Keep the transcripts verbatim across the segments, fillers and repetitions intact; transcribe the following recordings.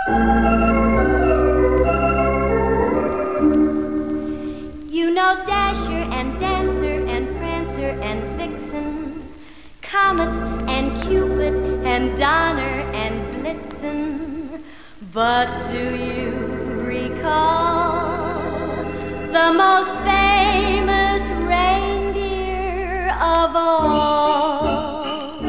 You know Dasher and Dancer and Prancer and Vixen, Comet and Cupid and Donner and Blitzen. But do you recall the most famous reindeer of all?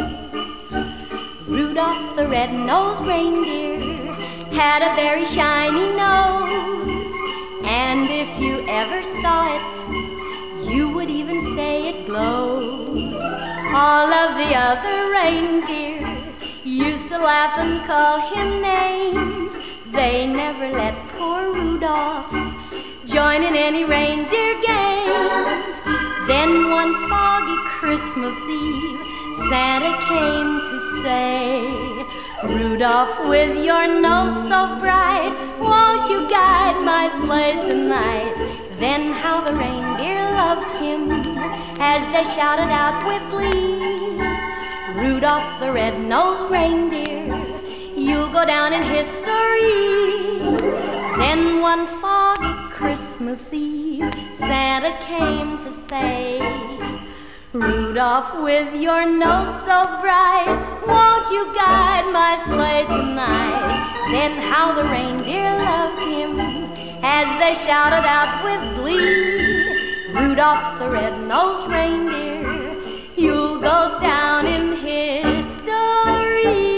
Rudolph the red-nosed reindeer had a very shiny nose, and if you ever saw it, you would even say it glows. All of the other reindeer used to laugh and call him names. They never let poor Rudolph join in any reindeer games. Then one foggy Christmas Eve, Santa came to say, Rudolph, with your nose so bright, won't you guide my sleigh tonight? Then how the reindeer loved him as they shouted out with glee, Rudolph the red-nosed reindeer, you'll go down in history. Then one foggy Christmas Eve, Santa came to say, Rudolph, with your nose so bright, won't you guide my sleigh tonight? Then how the reindeer loved him as they shouted out with glee, Rudolph the red-nosed reindeer, you'll go down in history.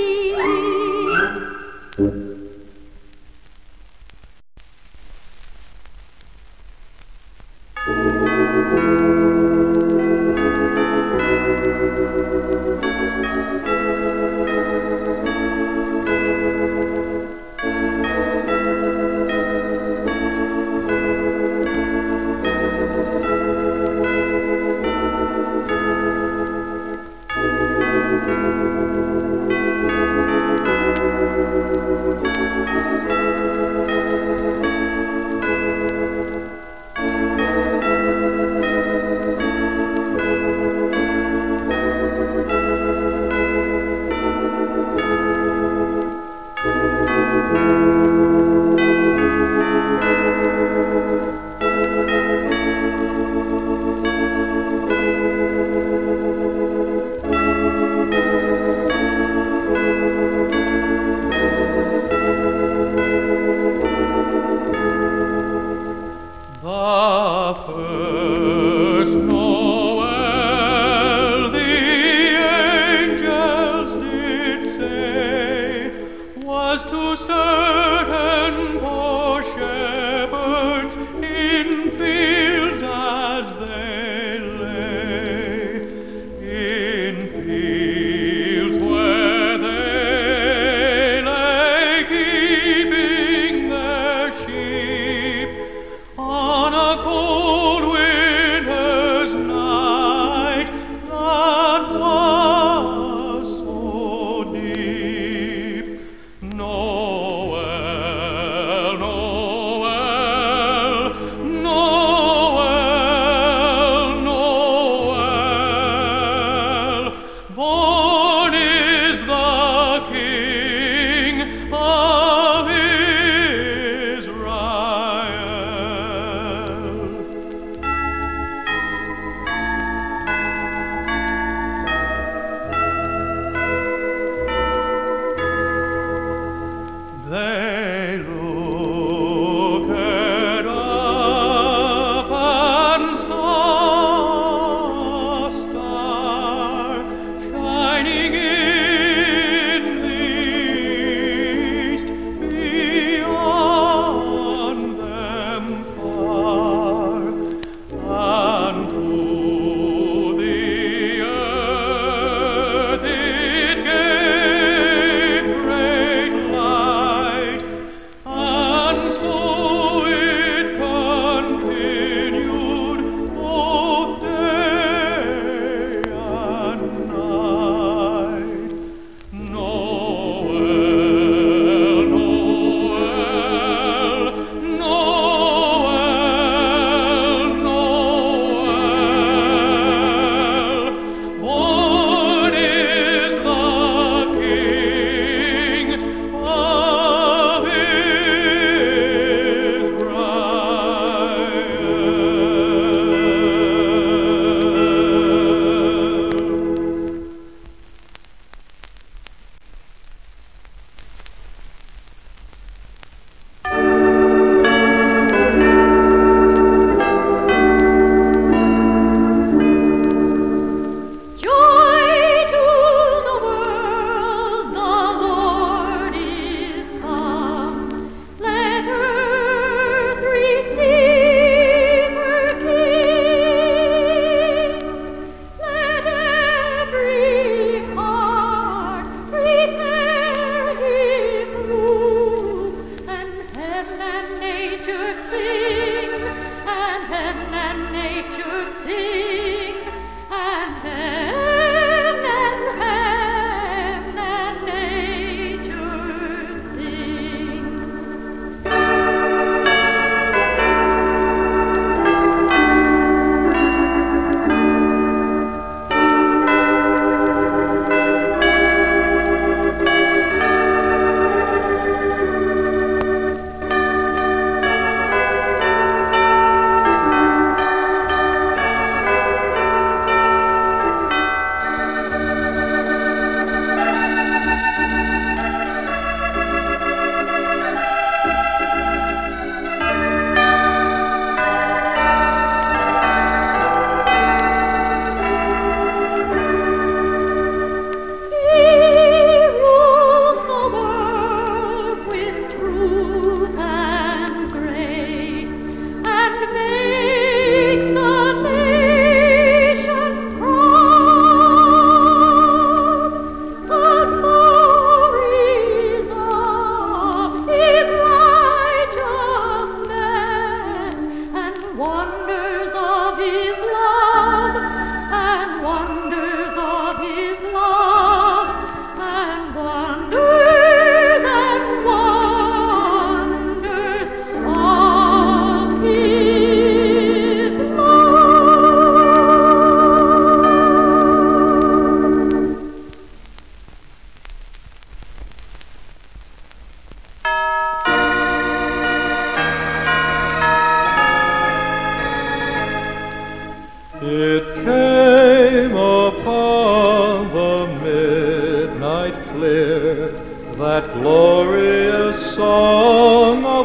came upon the midnight clear, that glorious song of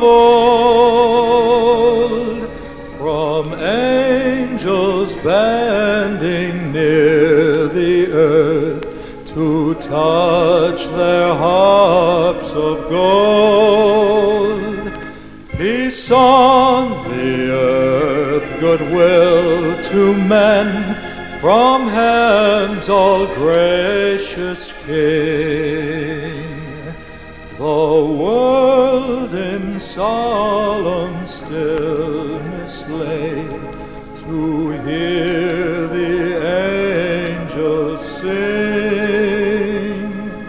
old, from angels bending near the earth to touch their harps of gold. Peace on the earth, goodwill to men, from heaven's all gracious King. The world in solemn stillness lay to hear the angels sing.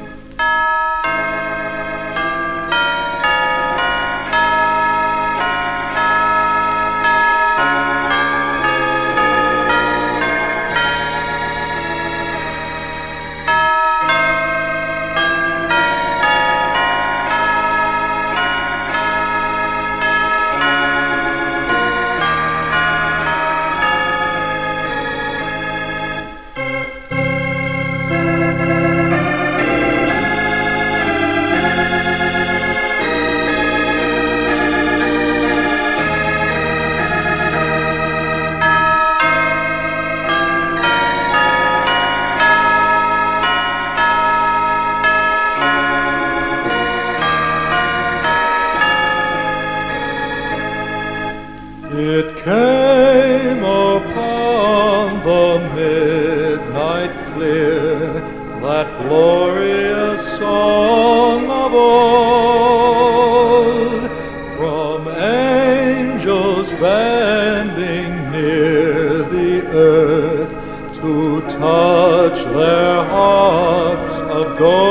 It came upon the midnight clear, that glorious song of old, from angels bending near the earth to touch their harps of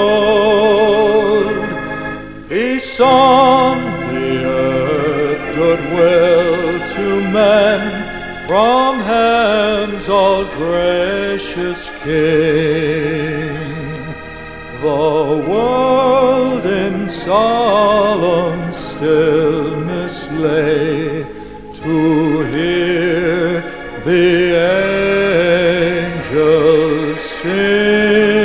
gold. Peace on the earth, goodwill to men, from heaven's all gracious King. The world in solemn stillness lay to hear the angels sing.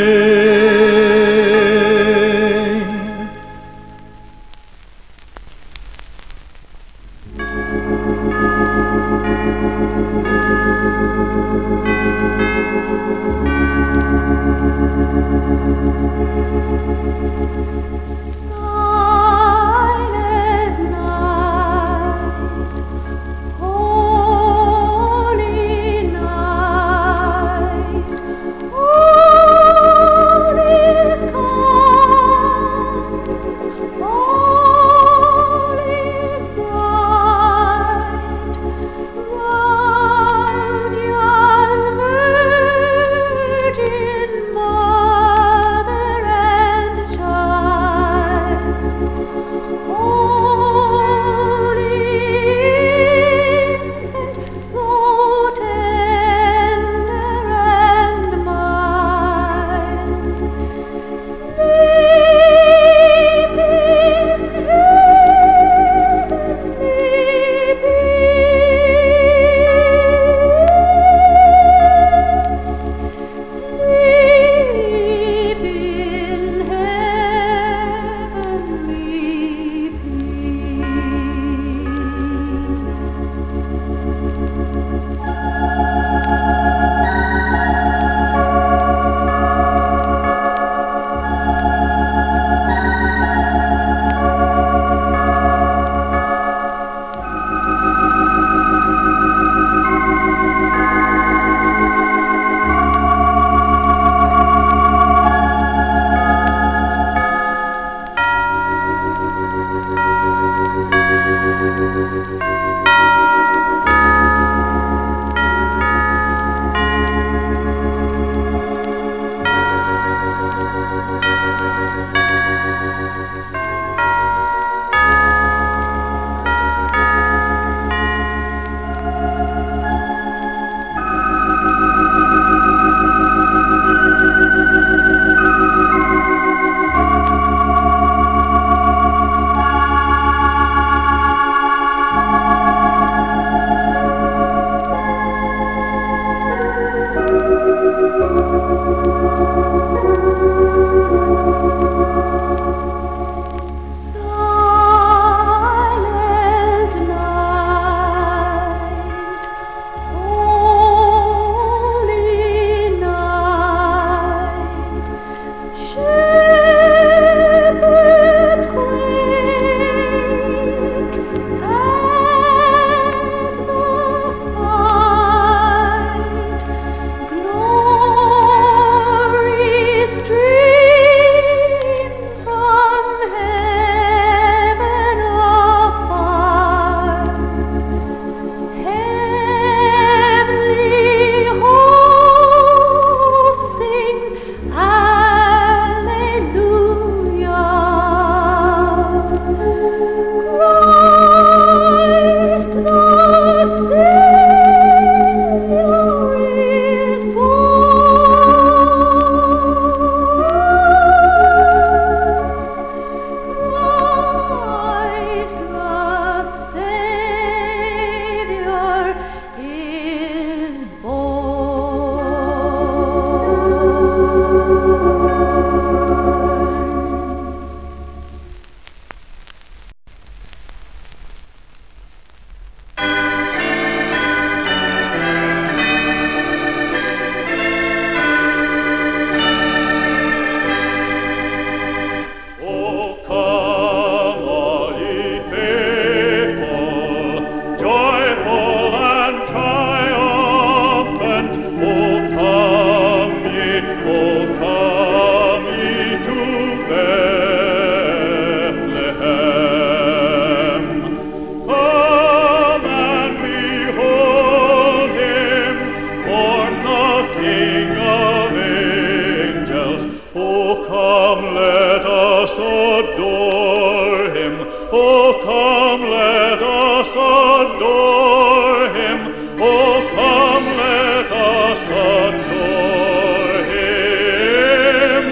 King of angels. Oh, come, let us adore him. Oh, come, let us adore him. Oh, come, let us adore him.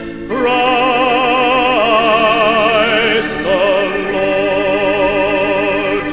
Christ the Lord.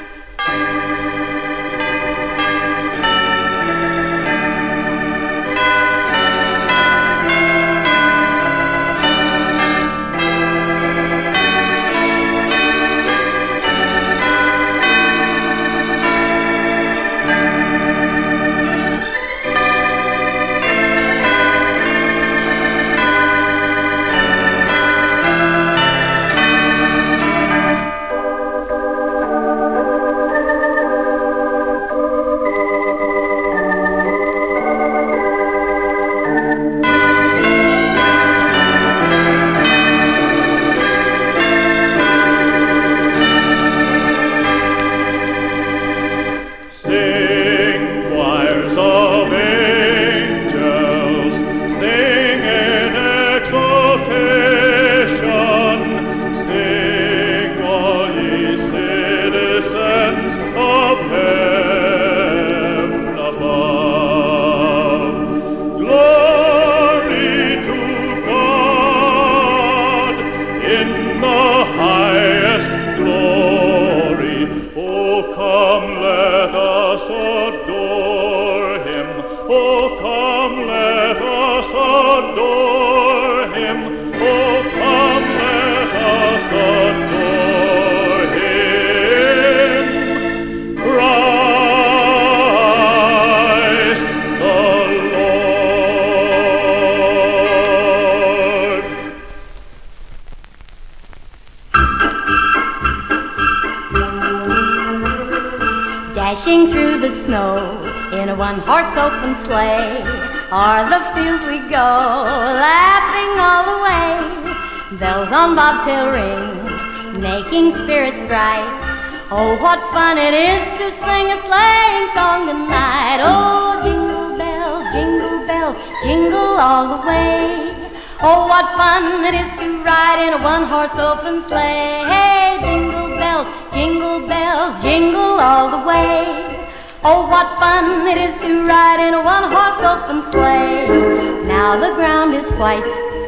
Dashing through the snow in a one-horse open sleigh, o'er the fields we go, laughing all the way. Bells on bobtail ring, making spirits bright. Oh, what fun it is to sing a sleighing song tonight. Oh, jingle bells, jingle bells, jingle all the way. Oh, what fun it is to ride in a one-horse open sleigh. Hey, jingle bells, jingle bells, jingle all the way. Oh, what fun it is to ride in a one-horse open sleigh. Now the ground is white,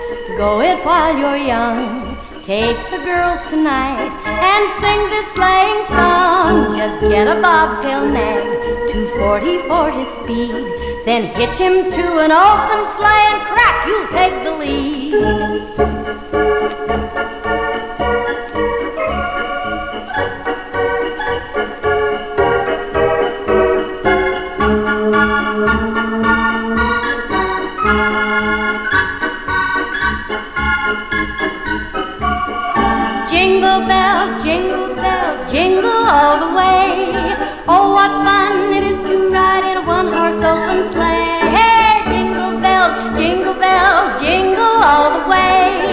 go it while you're young. Take the girls tonight and sing this sleighing song. Just get a bobtail nag, two forty for his speed. Then hitch him to an open sleigh and crack, you'll take the lead. Jingle bells, jingle bells, jingle all the way. Oh, what fun it is to ride in a one-horse open sleigh. Hey, jingle bells, jingle bells, jingle all the way.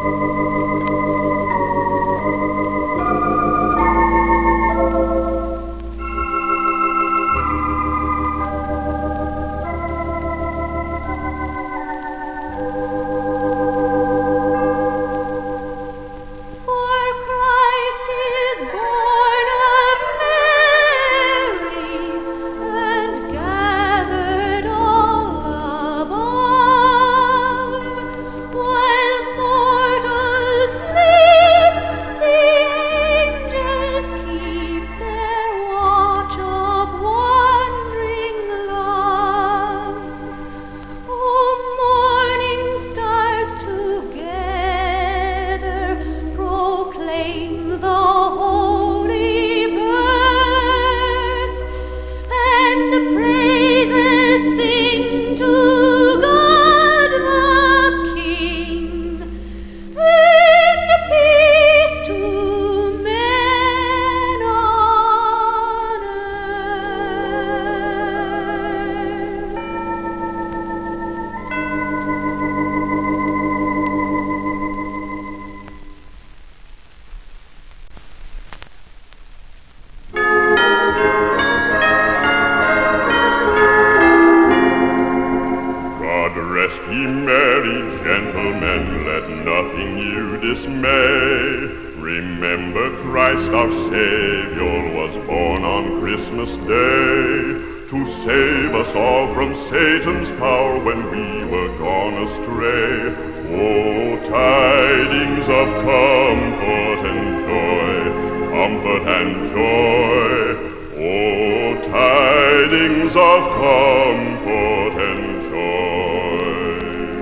Satan's power when we were gone astray. Oh, tidings of comfort and joy, comfort and joy. Oh, tidings of comfort and joy.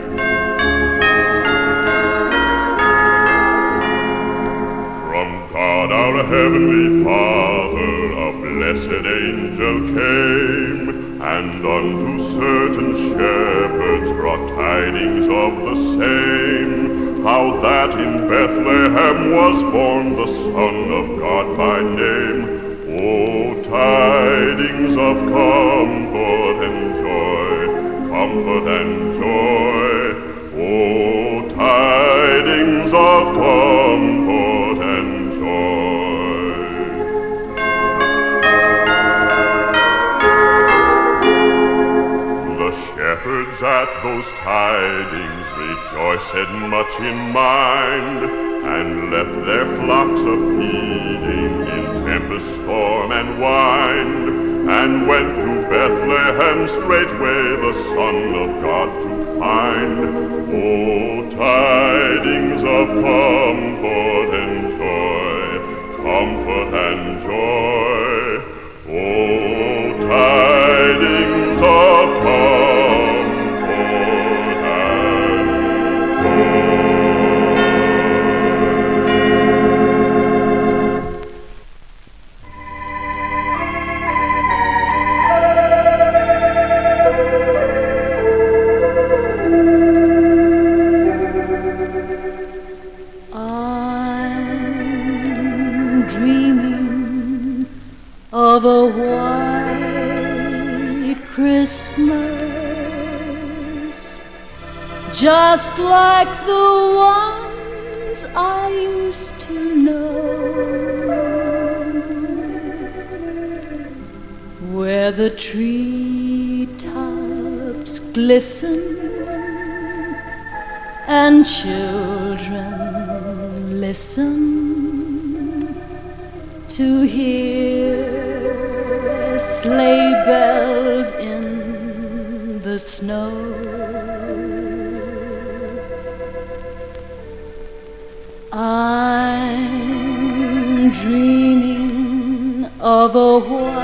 From God our Heavenly Father a blessed angel came, and unto certain shepherds brought tidings of the same, how that in Bethlehem was born the Son of God by name. O tidings of comfort and joy, comfort and joy. O tidings of comfort and joy. Shepherds at those tidings rejoiced much in mind, and left their flocks a-feeding in tempest, storm, and wind, and went to Bethlehem straightway the Son of God to find. O tidings of comfort and joy, comfort and joy. O tidings of comfort. Of a white Christmas, just like the ones I used to know, where the treetops glisten and children listen to hear sleigh bells in the snow. I'm dreaming of a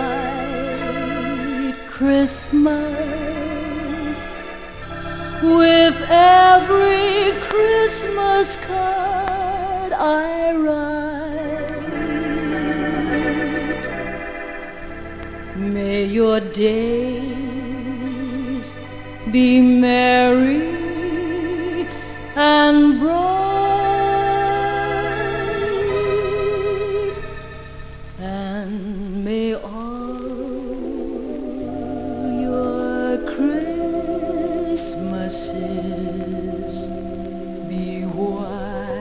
white Christmas, with every Christmas card I write. May your days be merry and bright, and may all your Christmases be white.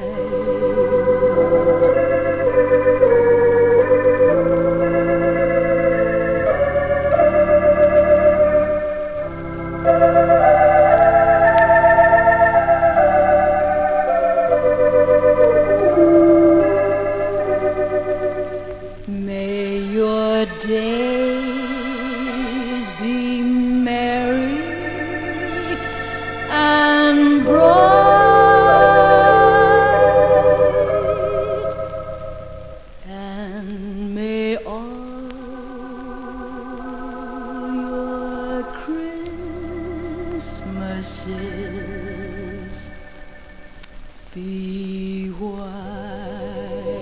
be white.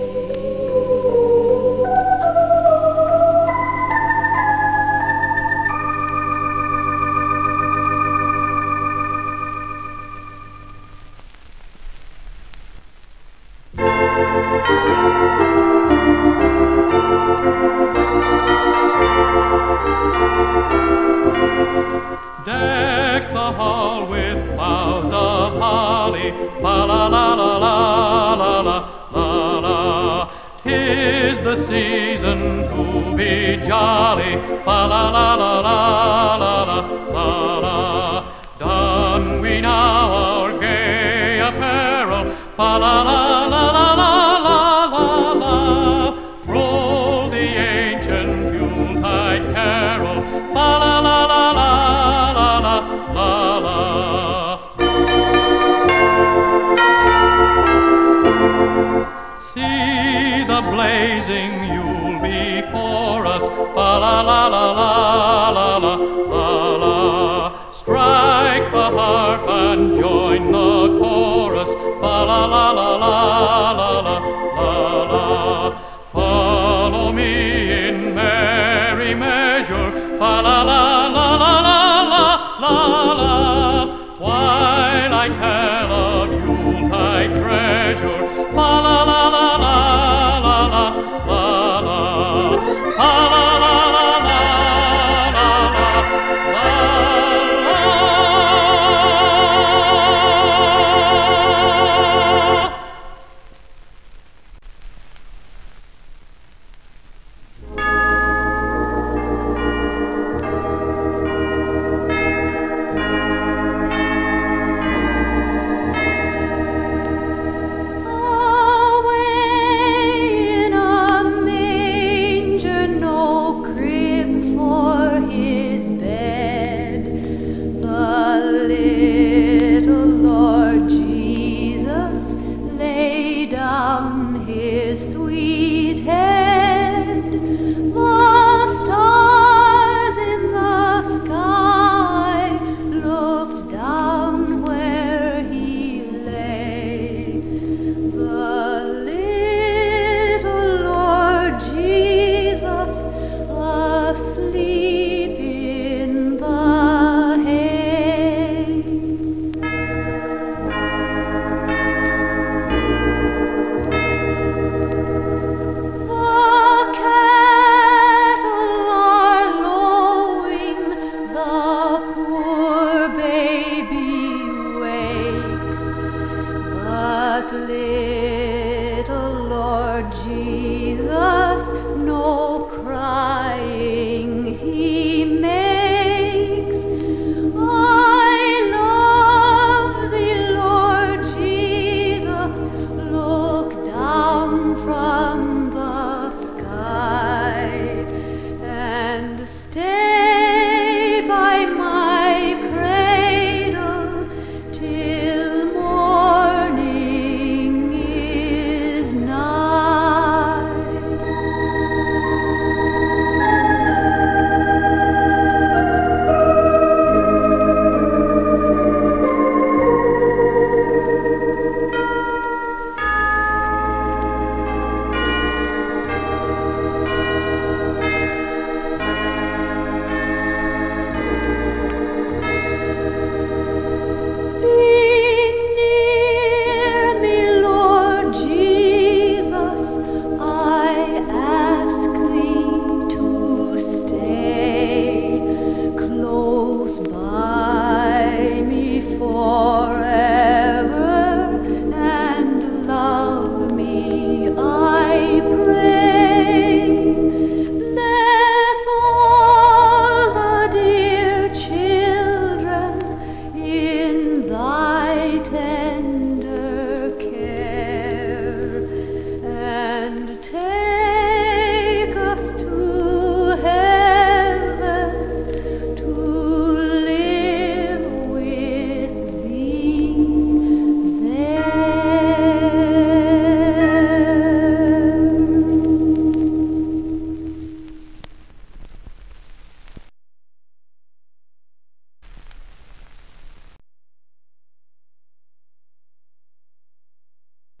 Deck the hall with boughs of holly, fa la la la la la la la la. 'Tis the season to be jolly, fa la la la la la la la la. Don we now our gay apparel, fa la la la la la la la la. Roll the ancient Yuletide carol, fa la la la la. La, la. See the blazing Yule before us, fa la la la la la la la la. Strike the harp and join the chorus, fa la la la la la la la la. Follow me in merry measure, fa la la la la la. La, la, while I tell of Yuletide treasure, fa la la la la la la la la, fa la la la la la la la. Little